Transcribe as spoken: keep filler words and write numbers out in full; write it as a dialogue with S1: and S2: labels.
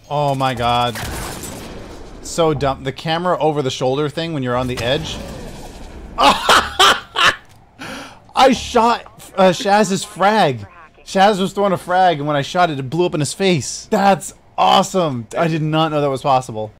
S1: Oh my god. So dumb. The camera over the shoulder thing when you're on the edge. I shot uh, Shaz's frag. Shaz was throwing a frag, and when I shot it, it blew up in his face. That's awesome. I did not know that was possible.